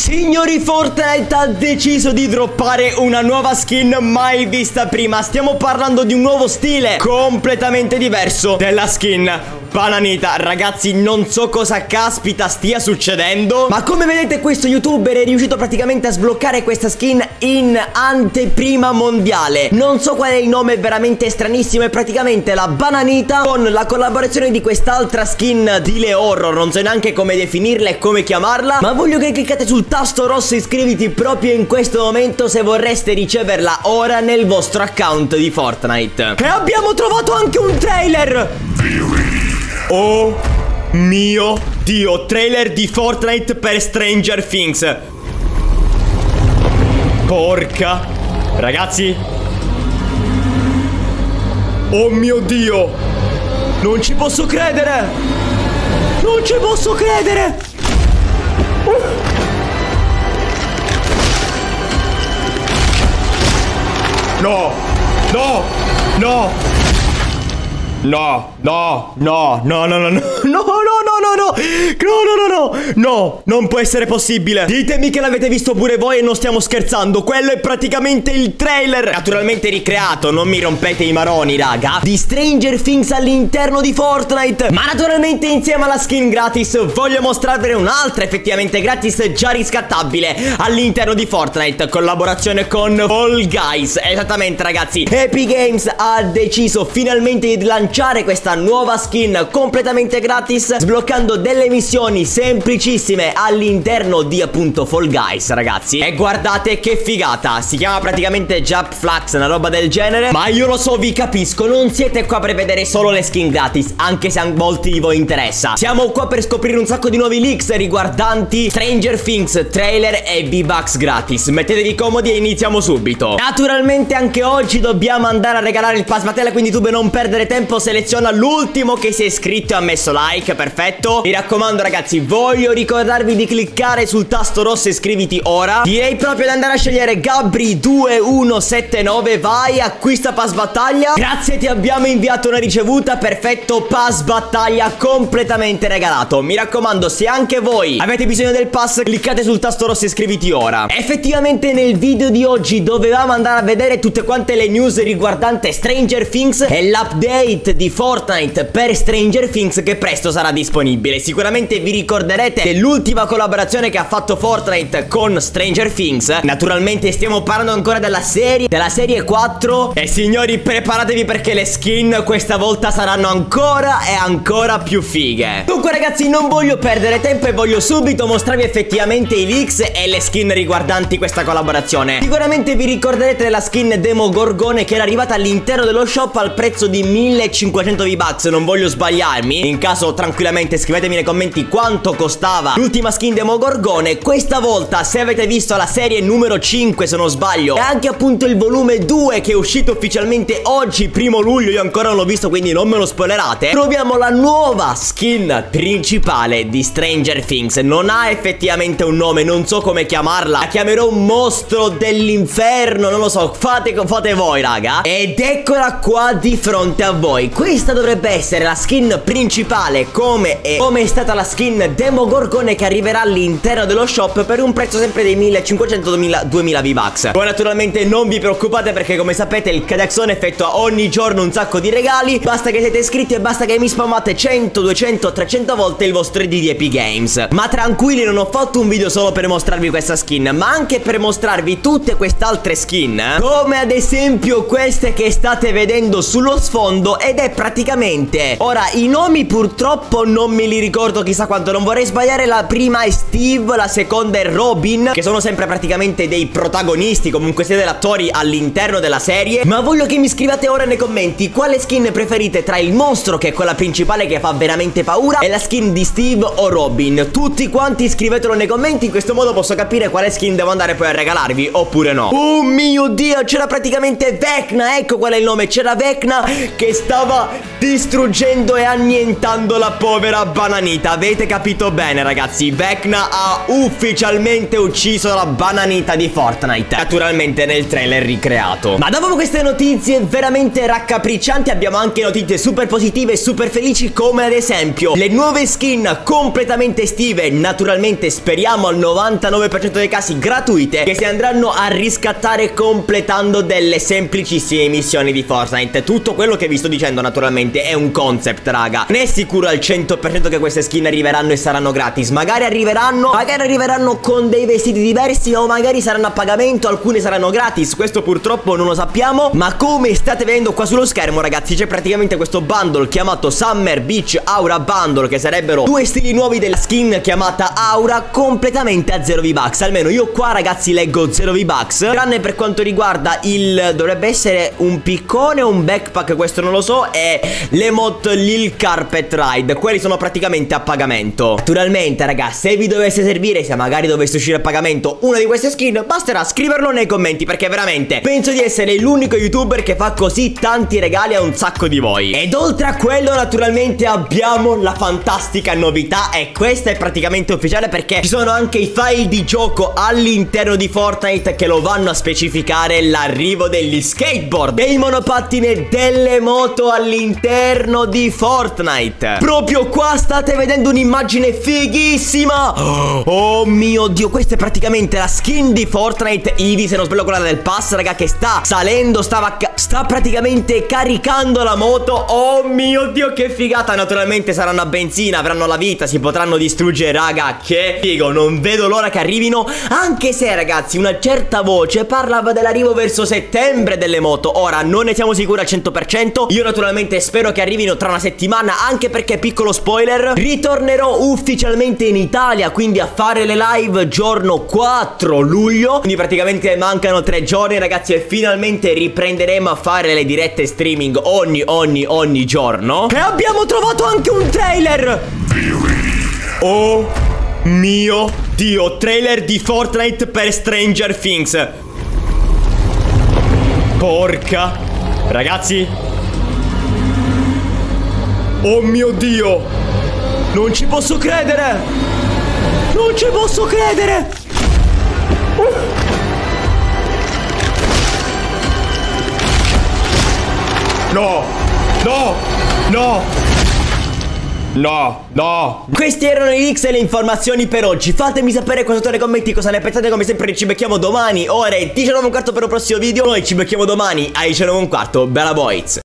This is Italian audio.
Signori, Fortnite ha deciso di droppare una nuova skin mai vista prima. Stiamo parlando di un nuovo stile completamente diverso della skin Bananita. Ragazzi, non so cosa caspita stia succedendo, ma come vedete questo youtuber è riuscito praticamente a sbloccare questa skin in anteprima mondiale. Non so qual è il nome, veramente stranissimo. È praticamente la Bananita con la collaborazione di quest'altra skin di Le Horror. Non so neanche come definirla e come chiamarla, ma voglio che cliccate sul tasto rosso iscriviti proprio in questo momento se vorreste riceverla ora nel vostro account di Fortnite. E abbiamo trovato anche un trailer. Oh mio Dio, trailer di Fortnite per Stranger Things. Porca. Ragazzi, oh mio Dio, non ci posso credere. Non ci posso credere. No, no, no. No, no, no, no, no, no, no, no, no, no, no, no, non può essere possibile. Ditemi che l'avete visto pure voi e non stiamo scherzando. Quello è praticamente il trailer, naturalmente ricreato, non mi rompete i maroni, raga, di Stranger Things all'interno di Fortnite. Ma naturalmente insieme alla skin gratis voglio mostrarvene un'altra effettivamente gratis, già riscattabile all'interno di Fortnite, collaborazione con Fall Guys. Esattamente, ragazzi, Epic Games ha deciso finalmente di lanciare questa nuova skin completamente gratis, sbloccando delle missioni semplicissime all'interno di appunto Fall Guys, ragazzi. E guardate che figata, si chiama praticamente Jump Flax, una roba del genere. Ma io lo so, vi capisco, non siete qua per vedere solo le skin gratis, anche se a molti di voi interessa. Siamo qua per scoprire un sacco di nuovi leaks riguardanti Stranger Things, trailer e V-Bucks gratis. Mettetevi comodi e iniziamo subito. Naturalmente anche oggi dobbiamo andare a regalare il pass battle, quindi tu per non perdere tempo seleziona l'ultimo che si è iscritto e ha messo like. Perfetto. Mi raccomando, ragazzi, voglio ricordarvi di cliccare sul tasto rosso iscriviti ora. Direi proprio di andare a scegliere Gabri2179. Vai, acquista pass battaglia. Grazie, ti abbiamo inviato una ricevuta. Perfetto, pass battaglia completamente regalato. Mi raccomando, se anche voi avete bisogno del pass, cliccate sul tasto rosso iscriviti ora. Effettivamente nel video di oggi dovevamo andare a vedere tutte quante le news riguardante Stranger Things e l'update di Fortnite per Stranger Things che presto sarà disponibile. Sicuramente vi ricorderete dell'ultima collaborazione che ha fatto Fortnite con Stranger Things. Naturalmente stiamo parlando ancora della serie 4. E signori, preparatevi perché le skin questa volta saranno ancora e ancora più fighe. Dunque, ragazzi, non voglio perdere tempo e voglio subito mostrarvi effettivamente i leaks e le skin riguardanti questa collaborazione. Sicuramente vi ricorderete della skin Demogorgone che era arrivata all'interno dello shop al prezzo di 1500 V-Bucks, non voglio sbagliarmi. In caso, tranquillamente scrivetemi nei commenti quanto costava l'ultima skin Demogorgone. Questa volta, se avete visto la serie numero 5 se non sbaglio, e anche appunto il volume 2 che è uscito ufficialmente oggi, 1° luglio, io ancora non l'ho visto quindi non me lo spoilerate, troviamo la nuova skin principale di Stranger Things. Non ha effettivamente un nome, non so come chiamarla, la chiamerò mostro dell'inferno, non lo so, fate voi, raga. Ed eccola qua di fronte a voi. Questa dovrebbe essere la skin principale, come è stata la skin Demogorgone, che arriverà all'interno dello shop per un prezzo sempre dei 1500-2000 V-Bucks. Poi naturalmente non vi preoccupate perché, come sapete, il Cadexone effettua ogni giorno un sacco di regali. Basta che siete iscritti e basta che mi spammate 100, 200, 300 volte il vostro ID di Epic Games. Ma tranquilli, non ho fatto un video solo per mostrarvi questa skin, ma anche per mostrarvi tutte quest'altre skin, come ad esempio queste che state vedendo sullo sfondo. Ed è praticamente, ora i nomi purtroppo non me li ricordo chissà quanto, non vorrei sbagliare. La prima è Steve, la seconda è Robin, che sono sempre praticamente dei protagonisti, comunque sia degli attori all'interno della serie. Ma voglio che mi scrivate ora nei commenti quale skin preferite tra il mostro, che è quella principale che fa veramente paura, e la skin di Steve o Robin. Tutti quanti scrivetelo nei commenti, in questo modo posso capire quale skin devo andare poi a regalarvi oppure no. Oh mio Dio, c'era praticamente Vecna, ecco qual è il nome, c'era Vecna che sta stava distruggendo e annientando la povera Bananita. Avete capito bene, ragazzi, Vecna ha ufficialmente ucciso la Bananita di Fortnite, naturalmente nel trailer ricreato. Ma dopo queste notizie veramente raccapriccianti abbiamo anche notizie super positive e super felici, come ad esempio le nuove skin completamente estive, naturalmente speriamo al 99% dei casi gratuite, che si andranno a riscattare completando delle semplicissime missioni di Fortnite. Tutto quello che vi sto dicendo naturalmente è un concept, raga. Non è sicuro al 100% che queste skin arriveranno e saranno gratis. Magari arriveranno con dei vestiti diversi, o magari saranno a pagamento, alcune saranno gratis. Questo purtroppo non lo sappiamo. Ma come state vedendo qua sullo schermo, ragazzi, c'è praticamente questo bundle chiamato Summer Beach Aura Bundle, che sarebbero due stili nuovi della skin chiamata Aura, completamente a 0 V-Bucks. Almeno io qua, ragazzi, leggo 0 V-Bucks, tranne per quanto riguarda il... dovrebbe essere un piccone o un backpack, questo non lo so, e l'emote Lil Carpet Ride. Quelli sono praticamente a pagamento. Naturalmente, ragazzi, se vi dovesse servire, se magari dovesse uscire a pagamento una di queste skin, basterà scriverlo nei commenti, perché veramente penso di essere l'unico youtuber che fa così tanti regali a un sacco di voi. Ed oltre a quello, naturalmente, abbiamo la fantastica novità, e questa è praticamente ufficiale, perché ci sono anche i file di gioco all'interno di Fortnite che lo vanno a specificare: l'arrivo degli skateboard, dei monopattini e delle moto all'interno di Fortnite. Proprio qua state vedendo un'immagine fighissima. Oh mio Dio, questa è praticamente la skin di Fortnite Eevee, se non sbaglio quella del pass, raga, che sta salendo, sta praticamente caricando la moto. Oh mio Dio, che figata. Naturalmente saranno a benzina, avranno la vita, si potranno distruggere, raga, che figo. Non vedo l'ora che arrivino, anche se, ragazzi, una certa voce parlava dell'arrivo verso settembre delle moto. Ora non ne siamo sicuri al 100%. Io naturalmente spero che arrivino tra una settimana, anche perché, piccolo spoiler, ritornerò ufficialmente in Italia, quindi a fare le live giorno 4 luglio. Quindi praticamente mancano 3 giorni, ragazzi, e finalmente riprenderemo a fare le dirette streaming ogni giorno. E abbiamo trovato anche un trailer. Oh mio Dio, trailer di Fortnite per Stranger Things. Porca, ragazzi, oh mio Dio, non ci posso credere. Non ci posso credere. No, no, no, no, no. Questi erano i leaks e le informazioni per oggi. Fatemi sapere qua sotto nei commenti cosa ne pensate. Come sempre ci becchiamo domani ore 19:15 per un prossimo video. Noi ci becchiamo domani alle 19:15. Bella boys.